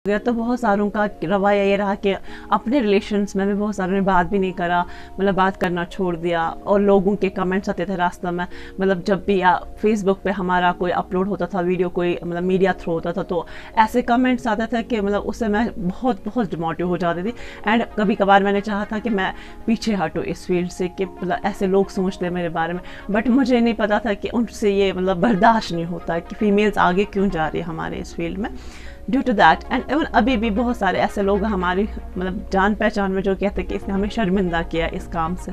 गया तो बहुत सारों का रवैया ये रहा कि अपने रिलेशंस में भी बहुत सारों ने बात भी नहीं करा, मतलब बात करना छोड़ दिया। और लोगों के कमेंट्स आते थे रास्ते में, मतलब जब भी या फेसबुक पे हमारा कोई अपलोड होता था वीडियो, कोई मतलब मीडिया थ्रू होता था, तो ऐसे कमेंट्स आते थे कि मतलब उससे मैं बहुत बहुत डिमोटिव हो जाती थी। एंड कभी कभार मैंने चाहा था कि मैं पीछे हटूँ इस फील्ड से, कि मतलब ऐसे लोग सोचते हैं मेरे बारे में, बट मुझे नहीं पता था कि उनसे ये मतलब बर्दाश्त नहीं होता है कि फ़ीमेल्स आगे क्यों जा रही है हमारे इस फील्ड में। Due to that and even अभी भी बहुत सारे ऐसे लोग हमारी मतलब जान पहचान में जो कहते हैं कि इसने हमें शर्मिंदा किया इस काम से।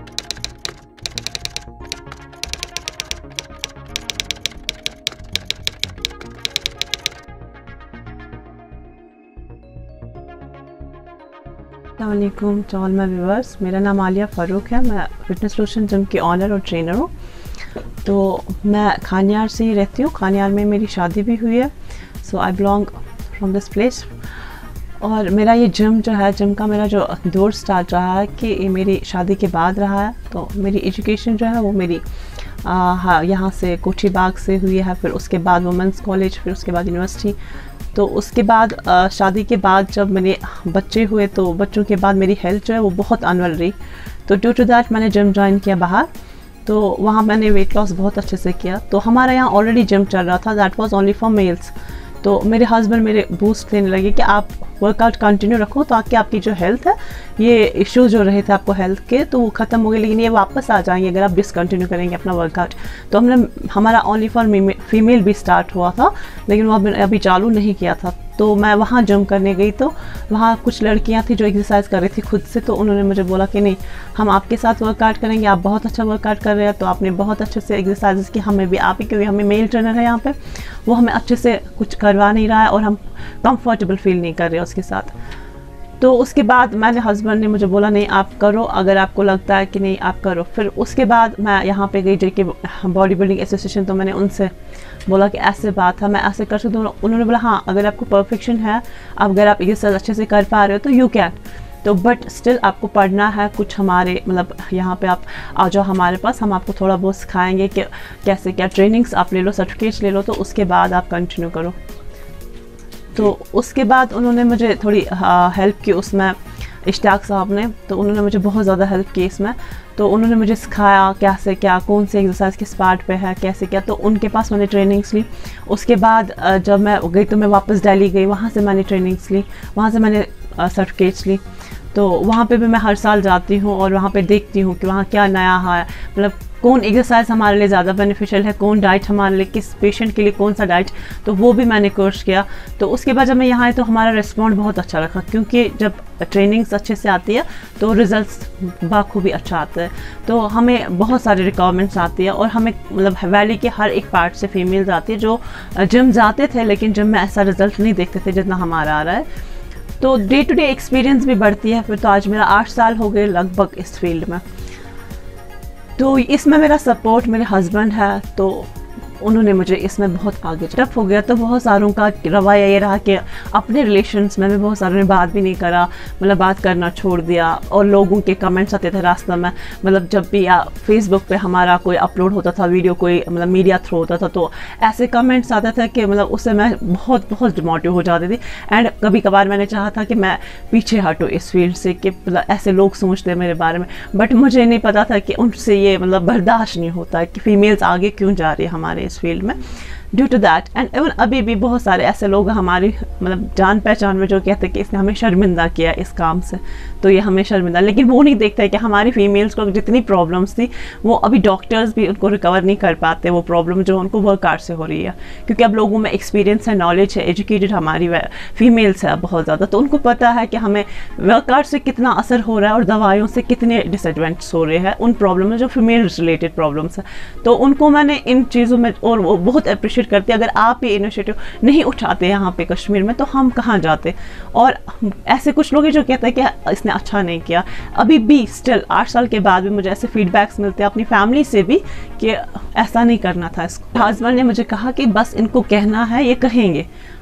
अस्सलामुअलैकुम टू ऑल माय व्यूअर्स, मेरा नाम आलिया फ़ारूक है। मैं फिटनेस सोल्यूशन जिम की ऑनर और ट्रेनर हूँ। तो मैं खानियार से ही रहती हूँ, खानियार में मेरी शादी भी हुई है। So I belong from this place. और मेरा ये जिम जो है, जिम का मेरा जो दौर स्टार्ट रहा है कि ये मेरी शादी के बाद रहा है। तो मेरी एजुकेशन जो है वो मेरी यहाँ से कोठी बाग से हुई है, फिर उसके बाद वुमेंस कॉलेज, फिर उसके बाद यूनिवर्सिटी। तो उसके बाद शादी के बाद जब मेरे बच्चे हुए तो बच्चों के बाद मेरी हेल्थ जो है वो बहुत अनवेल रही। तो ड्यू टू दैट मैंने जिम ज्वाइन किया बाहर। तो वहाँ मैंने वेट लॉस बहुत अच्छे से किया। तो हमारा यहाँ ऑलरेडी जिम चल रहा था, that was only for males. तो मेरे हस्बैंड मेरे बूस्ट देने लगे कि आप वर्कआउट कंटिन्यू रखो ताकि आपकी जो हेल्थ है, ये इश्यूज जो रहे थे आपको हेल्थ के, तो वो ख़त्म हो गए, लेकिन ये वापस आ जाएंगे अगर आप डिसकंटिन्यू करेंगे अपना वर्कआउट। तो हमारा ओनली फॉर फीमेल भी स्टार्ट हुआ था, लेकिन वो अभी चालू नहीं किया था। तो मैं वहाँ जिम करने गई तो वहाँ कुछ लड़कियाँ थी जो एक्सरसाइज कर रही थी खुद से। तो उन्होंने मुझे बोला कि नहीं, हम आपके साथ वर्कआउट करेंगे, आप बहुत अच्छा वर्कआउट कर रहे हैं, तो आपने बहुत अच्छे से एक्सरसाइजेस की, हमें भी आप ही, क्योंकि हमें मेल ट्रेनर है यहाँ पे, वो हमें अच्छे से कुछ करवा नहीं रहा है और हम कंफर्टेबल फील नहीं कर रहे उसके साथ। तो उसके बाद मैंने हस्बैंड ने मुझे बोला नहीं आप करो, अगर आपको लगता है कि नहीं आप करो। फिर उसके बाद मैं यहाँ पे गई जेके बॉडी बिल्डिंग एसोसिएशन। तो मैंने उनसे बोला कि ऐसे बात है, मैं ऐसे कर सकती हूँ। उन्होंने बोला हाँ, अगर आपको परफेक्शन है, अगर आप एक्सरसाइज अच्छे से कर पा रहे हो तो यू कैन। तो बट स्टिल आपको पढ़ना है कुछ, हमारे मतलब यहाँ पे आप आ जाओ हमारे पास, हम आपको थोड़ा बहुत सिखाएंगे कि कैसे क्या ट्रेनिंग्स आप ले लो, सर्टिफिकेट्स ले लो, तो उसके बाद आप कंटिन्यू करो। तो उसके बाद उन्होंने मुझे थोड़ी हेल्प की उसमें, इश्तियाक साहब ने। तो उन्होंने मुझे बहुत ज़्यादा हेल्प की इसमें। तो उन्होंने मुझे सिखाया कैसे क्या, कौन सी एक्सरसाइज किस पार्ट पे है, कैसे क्या। तो उनके पास मैंने ट्रेनिंग्स ली। उसके बाद जब मैं गई तो मैं वापस दिल्ली गई, वहाँ से मैंने ट्रेनिंग्स ली, वहाँ से मैंने सर्टिफिकेट्स ली। तो वहाँ पे भी मैं हर साल जाती हूँ और वहाँ पे देखती हूँ कि वहाँ क्या नया है, मतलब कौन एक्सरसाइज हमारे लिए ज़्यादा बेनिफिशियल है, कौन डाइट हमारे लिए, किस पेशेंट के लिए कौन सा डाइट। तो वो भी मैंने कोर्स किया। तो उसके बाद जब मैं यहाँ आई तो हमारा रिस्पॉन्ड बहुत अच्छा रखा, क्योंकि जब ट्रेनिंग्स अच्छे से आती है तो रिजल्ट्स बाखूबी अच्छा आता है। तो हमें बहुत सारे रिक्वायरमेंट्स आती है और हमें मतलब वैली के हर एक पार्ट से फीमेल्स आती है जो जिम जाते थे लेकिन जिम में ऐसा रिजल्ट नहीं देखते थे जितना हमारा आ रहा है। तो डे टू डे एक्सपीरियंस भी बढ़ती है। फिर तो आज मेरा 8 साल हो गए लगभग इस फील्ड में। तो इसमें मेरा सपोर्ट मेरे हस्बैंड है, तो उन्होंने मुझे इसमें बहुत आगे टफ हो गया। तो बहुत सारों का रवैया ये रहा कि अपने रिलेशंस में भी बहुत सारों ने बात भी नहीं करा, मतलब बात करना छोड़ दिया। और लोगों के कमेंट्स आते थे रास्ते में, मतलब जब भी या फेसबुक पे हमारा कोई अपलोड होता था वीडियो, कोई मतलब मीडिया थ्रू होता था, तो ऐसे कमेंट्स आते थे कि मतलब उससे मैं बहुत बहुत डिमोटिव हो जाती थी। एंड कभी कभार मैंने चाहा था कि मैं पीछे हटूँ इस फील्ड से, कि मतलब ऐसे लोग सोचते हैं मेरे बारे में, बट मुझे नहीं पता था कि उनसे ये मतलब बर्दाश्त नहीं होता है कि फ़ीमेल्स आगे क्यों जा रही है हमारे इस फील्ड में। Due to that and even अभी भी बहुत सारे ऐसे लोग हमारी मतलब जान पहचान में जो कहते हैं कि इसने हमें शर्मिंदा किया इस काम से, तो ये हमें शर्मिंदा, लेकिन वो नहीं देखते कि हमारी फीमेल्स को जितनी प्रॉब्लम्स थी वो अभी डॉक्टर्स भी उनको रिकवर नहीं कर पाते, वो प्रॉब्लम जो उनको वर्कआउट से हो रही है। क्योंकि अब लोगों में एक्सपीरियंस है, नॉलेज है, एजुकेटेड हमारी फीमेल्स है बहुत ज़्यादा, तो उनको पता है कि हमें वर्कआउट से कितना असर हो रहा है और दवाइयों से कितने डिसएडवांटेज हो रहे हैं उन प्रॉब्लम में जो फीमेल रिलेटेड प्रॉब्लम्स है। तो उनको मैंने इन चीज़ों में, और वो बहुत अप्रिशिएट करते हैं। अगर आप ये इनिशिएटिव नहीं उठाते यहाँ पे कश्मीर में तो हम कहाँ जाते। और ऐसे कुछ लोग हैं जो कहते हैं कि इसने अच्छा नहीं किया। अभी भी स्टिल 8 साल के बाद भी मुझे ऐसे फीडबैक्स मिलते हैं अपनी फैमिली से भी कि ऐसा नहीं करना था इसको। हस्बैंड ने मुझे कहा कि बस इनको कहना है, ये कहेंगे,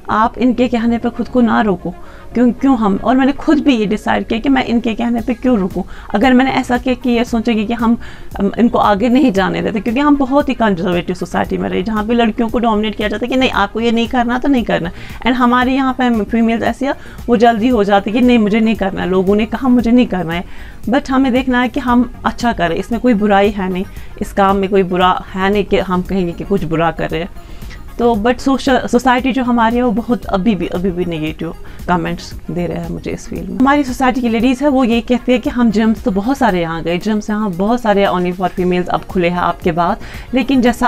आप इनके कहने पे खुद को ना रोको, क्यों हम, और मैंने खुद भी ये डिसाइड किया कि मैं इनके कहने पे क्यों रुकूं। अगर मैंने ऐसा किया कि ये सोचेंगे कि हम इनको आगे नहीं जाने देते, क्योंकि हम बहुत ही कंजर्वेटिव सोसाइटी में रहे जहाँ पे लड़कियों को डोमिनेट किया जाता है कि नहीं आपको ये नहीं करना तो नहीं करना। एंड हमारे यहाँ पे फीमेल्स ऐसी है वो जल्दी हो जाती है कि नहीं मुझे नहीं करना है, लोगों ने कहा मुझे नहीं करना है। बट हमें देखना है कि हम अच्छा करें, इसमें कोई बुराई है नहीं, इस काम में कोई बुरा है नहीं कि हम कहेंगे कि कुछ बुरा कर रहे हैं। तो बट सोसाइटी जो हमारी है वो बहुत अभी भी नेगेटिव कमेंट्स दे रहे हैं मुझे इस फील्ड में। हमारी सोसाइटी की लेडीज़ है वो ये कहती है कि हम जिम्स तो बहुत सारे यहाँ गए, जिम्स यहाँ बहुत सारे ओनली फॉर फीमेल्स अब खुले हैं आपके बाद, लेकिन जैसा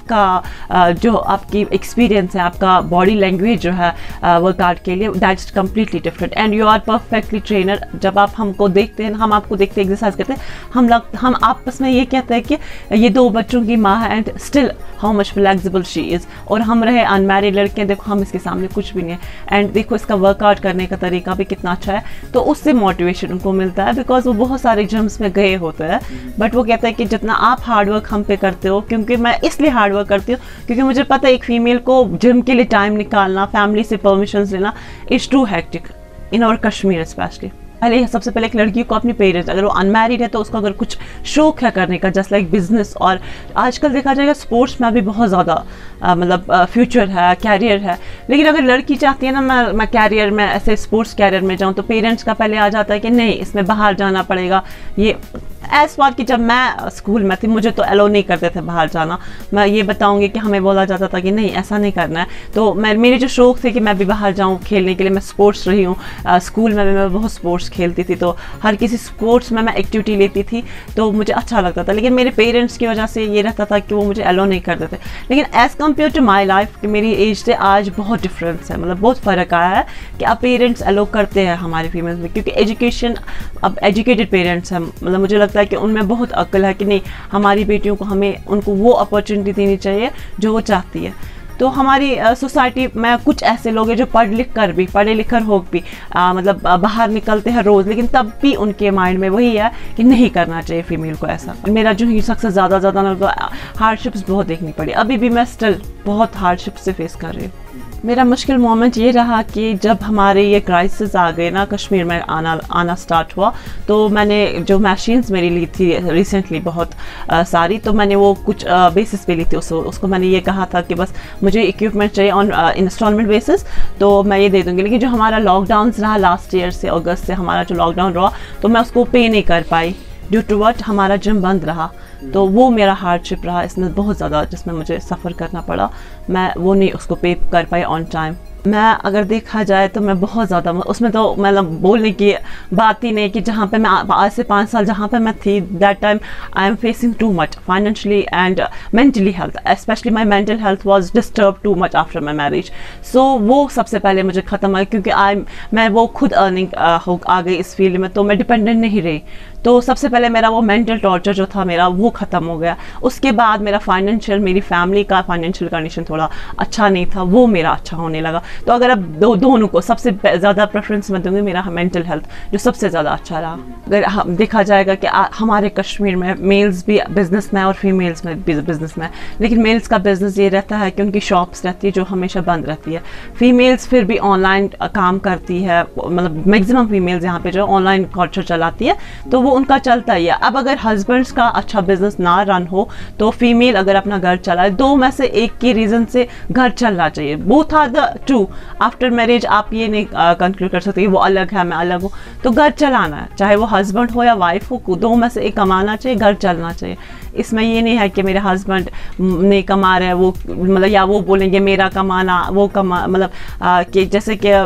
आपका जो आपकी एक्सपीरियंस है, आपका बॉडी लैंग्वेज जो है वर्कआउट के लिए, that's completely different and you are perfectly trainer. जब आप हमको देखते हैं, हम आपको देखते हैं एक्सरसाइज करते हैं, हम आपस में ये कहते हैं कि ये 2 बच्चों की माँ है and still how much flexible she is. और हम रहे अनमैरिड लड़के, देखो हम इसके सामने कुछ भी नहीं है एंड देखो इसका वर्कआउट करने का तरीका भी कितना अच्छा है। तो उससे मोटिवेशन उनको मिलता है बिकॉज वो बहुत सारे जिम्स में गए होते हैं, बट वो कहते हैं कि जितना आप हार्डवर्क हम पे करते हो, क्योंकि मैं इसलिए हार्डवर्क करती हूँ क्योंकि मुझे पता है एक फीमेल को जिम के लिए टाइम निकालना, फैमिली से परमिशन लेना is too hectic in our Kashmir specially. पहले सबसे पहले एक लड़की को अपने पेरेंट्स, अगर वो अनमैरिड है तो उसको अगर कुछ शौक है करने का जस्ट लाइक बिजनेस, और आजकल देखा जाएगा स्पोर्ट्स में भी बहुत ज़्यादा मतलब फ्यूचर है, कैरियर है। लेकिन अगर लड़की चाहती है ना मैं कैरियर में ऐसे स्पोर्ट्स कैरियर में जाऊँ, तो पेरेंट्स का पहले आ जाता है कि नहीं इसमें बाहर जाना पड़ेगा। ये ऐस बात कि जब मैं स्कूल में थी मुझे तो अलो नहीं करते थे बाहर जाना। मैं ये बताऊंगी कि हमें बोला जाता था कि नहीं ऐसा नहीं करना है। तो मेरे जो शौक थे कि मैं भी बाहर जाऊं खेलने के लिए, मैं स्पोर्ट्स रही हूँ, स्कूल में भी मैं बहुत स्पोर्ट्स खेलती थी, तो हर किसी स्पोर्ट्स में मैं एक्टिविटी लेती थी तो मुझे अच्छा लगता था। लेकिन मेरे पेरेंट्स की वजह से ये रहता था कि वो मुझे अलो नहीं करते थे। लेकिन as compare to my life कि मेरी एज से आज बहुत डिफरेंस है, मतलब बहुत फ़र्क आया है कि अब पेरेंट्स अलो करते हैं हमारी फीमेल्स में, क्योंकि एजुकेशन, अब एजुकेटेड पेरेंट्स हैं, मतलब मुझे लगता है कि उनमें बहुत अक्ल है कि नहीं हमारी बेटियों को हमें उनको वो अपॉर्चुनिटी देनी चाहिए जो वो चाहती है। तो हमारी सोसाइटी में कुछ ऐसे लोग हैं जो पढ़े लिख कर हो भी मतलब बाहर निकलते हैं रोज़, लेकिन तब भी उनके माइंड में वही है कि नहीं करना चाहिए फीमेल को ऐसा। मेरा जो ही सक्सेस ज़्यादा ना हार्डशिप्स बहुत देखनी पड़ी, अभी भी मैं स्टिल बहुत हार्डशिप से फेस कर रही हूँ। मेरा मुश्किल मोमेंट ये रहा कि जब हमारे ये क्राइसिस आ गए ना, कश्मीर में आना स्टार्ट हुआ, तो मैंने जो मशीन्स मेरी ली थी रिसेंटली बहुत सारी, तो मैंने वो कुछ बेसिस पे ली थी। उसको मैंने ये कहा था कि बस मुझे इक्विपमेंट चाहिए ऑन इंस्टॉलमेंट बेसिस, तो मैं ये दे दूँगी। लेकिन जो हमारा लॉकडाउन रहा लास्ट ईयर से, अगस्त से हमारा जो लॉकडाउन रहा, तो मैं उसको पे नहीं कर पाई ड्यू टू वट हमारा जिम बंद रहा। तो वो मेरा हार्डशिप रहा इसमें बहुत ज़्यादा, जिसमें मुझे सफ़र करना पड़ा। मैं वो नहीं उसको पे कर पाई ऑन टाइम। मैं अगर देखा जाए तो मैं बहुत ज़्यादा उसमें तो मतलब बोलने की बात ही नहीं कि जहाँ पे मैं आज से 5 साल जहाँ पे मैं थी, that time I am facing too much financially and mentally health, specially my mental health was disturb too much after my marriage. So वो सबसे पहले मुझे ख़त्म आया, क्योंकि मैं वो खुद अर्निंग आ गई इस फील्ड में, तो मैं डिपेंडेंट नहीं रही। तो सबसे पहले मेरा वो मेंटल टॉर्चर जो था मेरा वो ख़त्म हो गया। उसके बाद मेरा मेरी फैमिली का फाइनेंशियल कंडीशन थोड़ा अच्छा नहीं था, वो मेरा अच्छा होने लगा। तो अगर अब दोनों को सबसे ज़्यादा प्रेफरेंस मैं दूंगी मेरा मेंटल हेल्थ जो सबसे ज़्यादा अच्छा रहा। अगर देखा जाएगा कि हमारे कश्मीर में मेल्स भी बिज़नेस में और फीमेल्स में बिज़नेस में, लेकिन मेल्स का बिज़नेस ये रहता है कि उनकी शॉप्स रहती है जो हमेशा बंद रहती है। फीमेल्स फिर भी ऑनलाइन काम करती है, मतलब मैक्सिमम फीमेल्स यहाँ पे जो ऑनलाइन कल्चर चलाती है, तो वो उनका चलता ही है। अब अगर हस्बैंड्स का अच्छा बिजनेस ना रन हो तो फीमेल अगर अपना घर चलाए, 2 में से एक के रीज़न से घर चलना चाहिए। Both are the true. After marriage आप ये नहीं कंक्लूड कर सकते वो अलग है मैं अलग हूँ, तो घर चलाना है, चाहे वो हस्बैंड हो या वाइफ हो, 2 में से एक कमाना चाहिए, घर चलना चाहिए। इसमें ये नहीं है कि मेरे हस्बैंड नहीं कमा रहे हैं वो मतलब, या वो बोलेंगे मेरा कमाना वो मतलब कि जैसे कि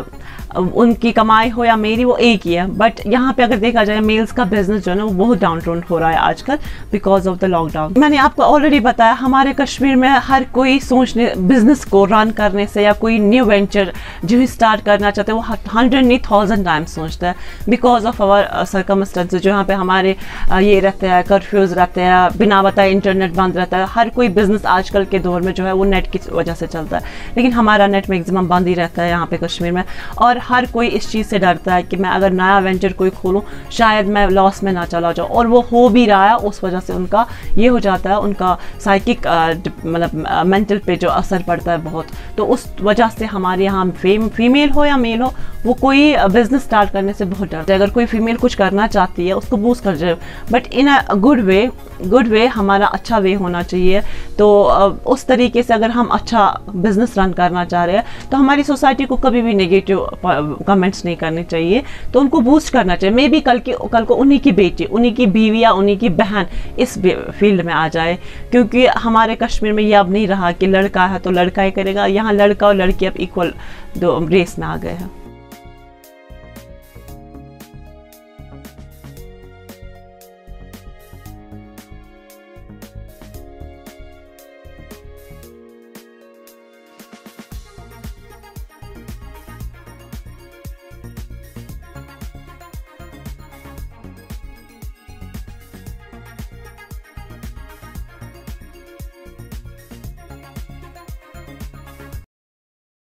उनकी कमाई हो या मेरी वो एक ही है। बट यहाँ पे अगर देखा जाए मेल्स का बिजनेस जो है ना वो बहुत डाउन ट्रोन हो रहा है आजकल बिकॉज ऑफ द लॉकडाउन। मैंने आपको ऑलरेडी बताया हमारे कश्मीर में हर कोई सोचने बिजनेस को रन करने से या कोई न्यू वेंचर जो ही स्टार्ट करना चाहते हैं वो 100 नहीं 1000 टाइम्स सोचता है बिकॉज ऑफ आवर सर्कमस्टेंसेस। जो यहाँ पे हमारे ये रहते हैं, कर्फ्यूज रहते हैं, बिना बताए इंटरनेट बंद रहता है। हर कोई बिजनेस आजकल के दौर में जो है वो नेट की वजह से चलता है, लेकिन हमारा नेट मैक्सिमम बंद ही रहता है यहाँ पे कश्मीर में। और हर कोई इस चीज़ से डरता है कि मैं अगर नया वेंचर कोई खोलूँ शायद मैं लॉस में ना चला जाऊँ, और वो हो भी रहा है। उस वजह से उनका ये हो जाता है, उनका साइकिक मतलब मेंटल पे जो असर पड़ता है बहुत। तो उस वजह से हमारे यहाँ फीमेल हो या मेल हो, वो कोई बिजनेस स्टार्ट करने से बहुत डरता है। अगर कोई फीमेल कुछ करना चाहती है उसको बूस्ट कर जाए, but in a good way, हमारा अच्छा वे होना चाहिए। तो उस तरीके से अगर हम अच्छा बिजनेस रन करना चाह रहे हैं तो हमारी सोसाइटी को कभी भी नेगेटिव कमेंट्स नहीं करने चाहिए, तो उनको बूस्ट करना चाहिए। मे बी कल को उन्हीं की बेटी, उन्हीं की बीवी या उन्हीं की बहन इस फील्ड में आ जाए, क्योंकि हमारे कश्मीर में ये अब नहीं रहा कि लड़का है तो लड़का ही करेगा। यहाँ लड़का और लड़की अब इक्वल दो रेस में आ गए हैं।